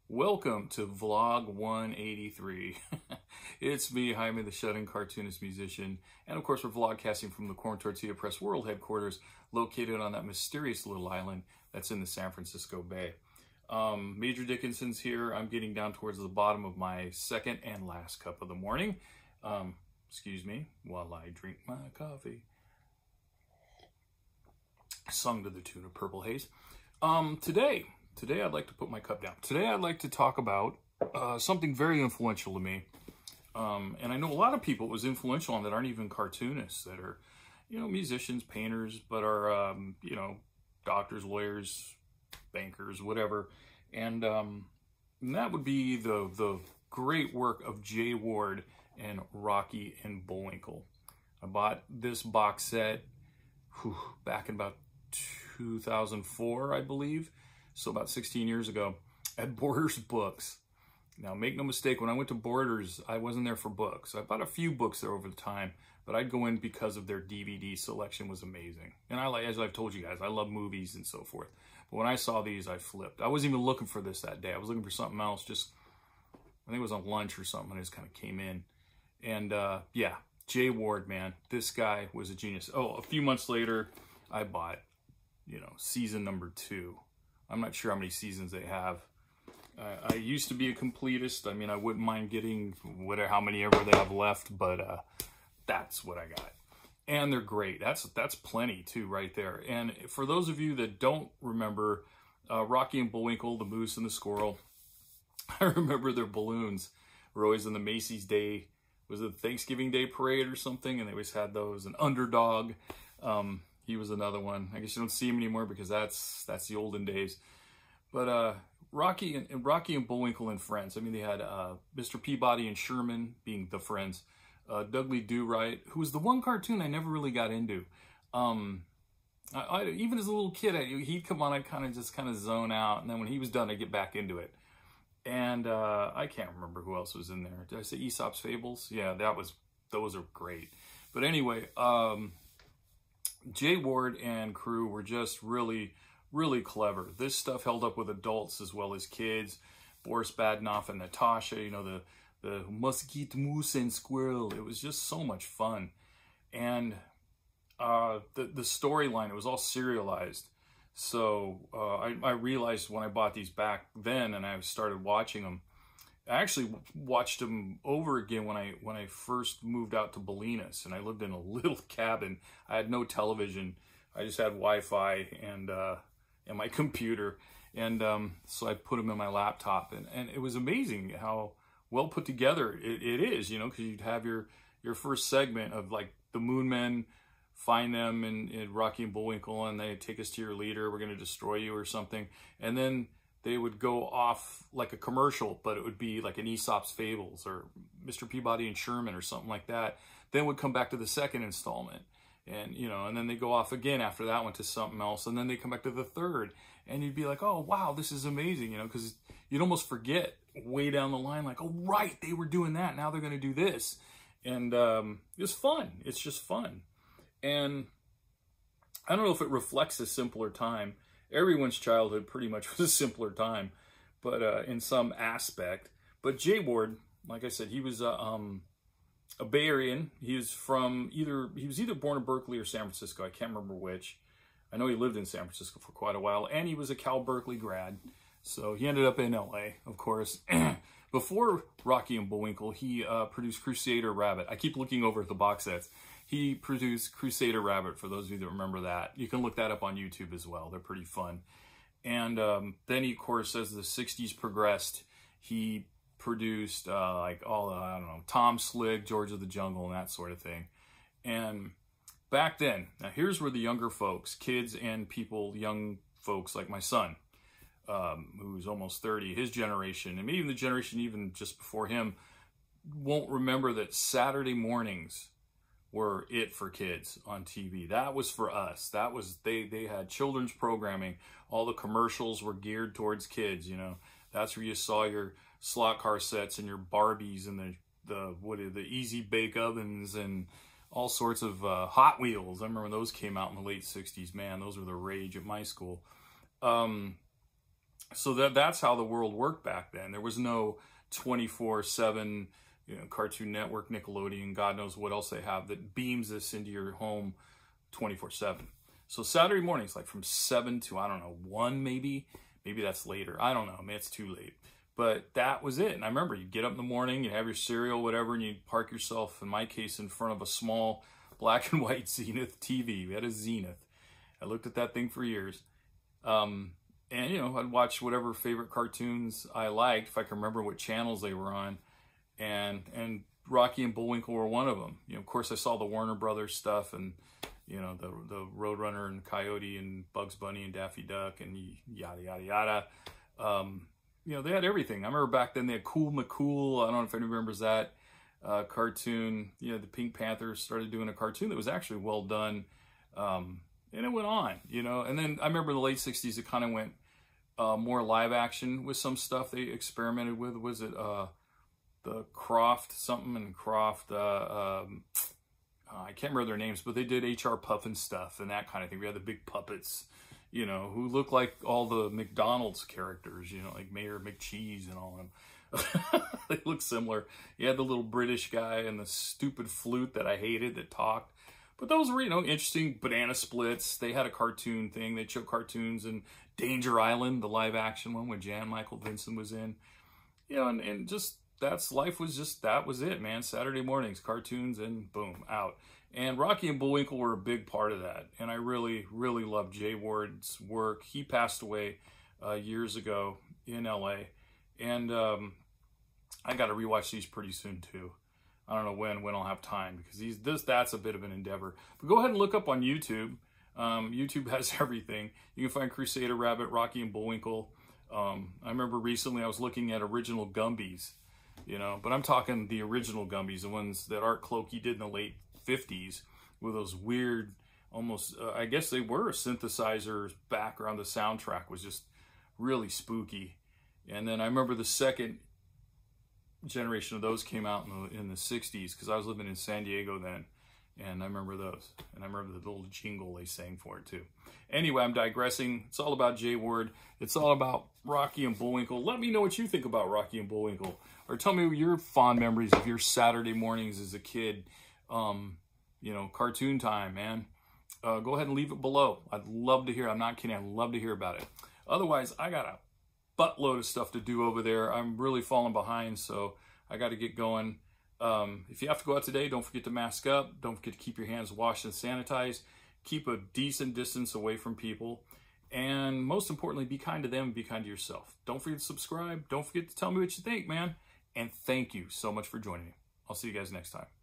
Welcome to Vlog 183. It's me, Jaime, the shut-in cartoonist musician, and of course we're vlogcasting from the Corn Tortilla Press World headquarters, located on that mysterious little island that's in the San Francisco Bay. Major Dickinson's here. I'm getting down towards the bottom of my second and last cup of the morning. Excuse me while I drink my coffee. Sung to the tune of Purple Haze. Today I'd like to put my cup down. Today I'd like to talk about something very influential to me. And I know a lot of people it was influential on that aren't even cartoonists, that are, musicians, painters, but are, doctors, lawyers, bankers, whatever. And that would be the great work of Jay Ward and Rocky and Bullwinkle. I bought this box set back in about 2004, I believe. So about 16 years ago, at Borders Books. Now, make no mistake, when I went to Borders, I wasn't there for books. I bought a few books there over the time, but I'd go in because of their DVD selection was amazing. And as I've told you guys, I love movies and so forth. But when I saw these, I flipped. I wasn't even looking for this that day. I was looking for something else. I think it was on lunch or something, and I just kind of came in. And yeah, Jay Ward, man, this guy was a genius. Oh, a few months later, I bought, season number 2. I'm not sure how many seasons they have. I used to be a completist. I mean, I wouldn't mind getting how many ever they have left, but that's what I got. And they're great. That's plenty too, right there. And for those of you that don't remember, Rocky and Bullwinkle, the moose and the squirrel, I remember their balloons were always in the Macy's Day, was it Thanksgiving Day parade or something? And they always had those. An Underdog. He was another one. I guess you don't see him anymore because that's the olden days. But Rocky and Bullwinkle and Friends. I mean, they had Mr. Peabody and Sherman being the friends. Dudley Do-Right, who was the one cartoon I never really got into. Even as a little kid, he'd come on, I'd kind of zone out, and then when he was done, I'd get back into it. And I can't remember who else was in there. Did I say Aesop's Fables? Yeah, those are great. But anyway, Jay Ward and crew were just really, really clever. This stuff held up with adults as well as kids. Boris Badenov and Natasha, the Muskeet Moose and Squirrel. It was just so much fun. And the storyline, it was all serialized. So I realized when I bought these back then and I started watching them, I actually watched them over again when I first moved out to Bolinas, and I lived in a little cabin. I had no television. I just had Wi-Fi and my computer, and so I put them in my laptop, and it was amazing how well put together it is, because you'd have your first segment of like the Moon Men find them in Rocky and Bullwinkle, and they take us to your leader. We're going to destroy you or something, and then they would go off like a commercial, but it would be like an Aesop's Fables or Mr. Peabody and Sherman or something like that. Then would come back to the second installment. And, and then they go off again after that one to something else. And then they come back to the third. And you'd be like, oh, wow, this is amazing, because you'd almost forget way down the line, like, oh, right, they were doing that. Now they're going to do this. And it's fun. It's just fun. And I don't know if it reflects a simpler time. Everyone's childhood pretty much was a simpler time, but in some aspect. But Jay Ward, like I said, he was a Bay Arean. He was either born in Berkeley or San Francisco. I can't remember which. I know he lived in San Francisco for quite a while, and he was a Cal Berkeley grad. So he ended up in LA, of course. Before Rocky and Bullwinkle, he produced Crusader Rabbit. I keep looking over at the box sets. He produced Crusader Rabbit, for those of you that remember that. You can look that up on YouTube as well. They're pretty fun. And then he, of course, as the 60s progressed, he produced like all the, Tom Slick, George of the Jungle, and that sort of thing. And back then, now here's where the younger folks, kids and young folks like my son, who's almost 30, his generation, and maybe even the generation even just before him, won't remember that Saturday mornings were it for kids on TV. That was for us. That was, they had children's programming. All the commercials were geared towards kids, That's where you saw your slot car sets and your Barbies and the Easy Bake Ovens and all sorts of Hot Wheels. I remember when those came out in the late 60s. Man, those were the rage at my school. So that's how the world worked back then. There was no 24/7, Cartoon Network, Nickelodeon, God knows what else they have that beams this into your home 24/7. So Saturday mornings, like from 7 to, I don't know, 1 maybe. Maybe that's later. I don't know. Maybe it's too late. But that was it. And I remember you'd get up in the morning, you'd have your cereal, whatever, and you'd park yourself, in my case, in front of a small black and white Zenith TV. We had a Zenith. I looked at that thing for years. And, I'd watch whatever favorite cartoons I liked, if I can remember what channels they were on. And Rocky and Bullwinkle were one of them. Of course, I saw the Warner Brothers stuff and, the Roadrunner and Coyote and Bugs Bunny and Daffy Duck and yada, yada, yada. They had everything. I remember back then they had Cool McCool. I don't know if anyone remembers that cartoon. The Pink Panthers started doing a cartoon that was actually well done. And it went on, And then I remember in the late 60s, it kind of went more live action with some stuff they experimented with. Was it the Croft something and Croft? I can't remember their names, but they did H.R. Puffin stuff and that kind of thing. We had the big puppets, who looked like all the McDonald's characters, like Mayor McCheese and all of them. They look similar. You had the little British guy and the stupid flute that I hated that talked. But those were, interesting. Banana Splits. They had a cartoon thing. They showed cartoons and Danger Island, the live action one when Jan Michael Vincent was in. And just life was just, that was it, man. Saturday mornings, cartoons, and boom, out. And Rocky and Bullwinkle were a big part of that. And I really, really loved Jay Ward's work. He passed away years ago in LA. And I got to rewatch these pretty soon too. I don't know when I'll have time, because that's a bit of an endeavor. But go ahead and look up on YouTube. YouTube has everything. You can find Crusader Rabbit, Rocky and Bullwinkle. I remember recently I was looking at original Gumbies, but I'm talking the original Gumbies, the ones that Art Clokey did in the late 50s with those weird, almost, I guess they were synthesizers background. The soundtrack was just really spooky. And then I remember the second generation of those came out in the 60s, because I was living in San Diego then, and I remember those, and I remember the little jingle they sang for it too. Anyway, I'm digressing. It's all about Jay Ward. It's all about Rocky and Bullwinkle. Let me know what you think about Rocky and Bullwinkle, or tell me your fond memories of your Saturday mornings as a kid. Cartoon time, man. Go ahead and leave it below. I'd love to hear. I'm not kidding. I'd love to hear about it. Otherwise, I got a buttload of stuff to do over there. I'm really falling behind, so I got to get going. If you have to go out today, don't forget to mask up. Don't forget to keep your hands washed and sanitized. Keep a decent distance away from people. And most importantly, be kind to them and be kind to yourself. Don't forget to subscribe. Don't forget to tell me what you think, man. And thank you so much for joining me. I'll see you guys next time.